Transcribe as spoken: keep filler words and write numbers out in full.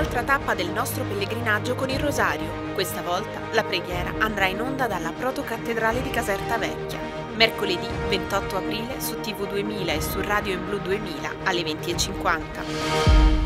un'altra tappa del nostro pellegrinaggio con il Rosario. Questa volta la preghiera andrà in onda dalla Protocattedrale di Caserta Vecchia. Mercoledì ventotto aprile su T V duemila e su Radio in Blu duemila alle venti e cinquanta.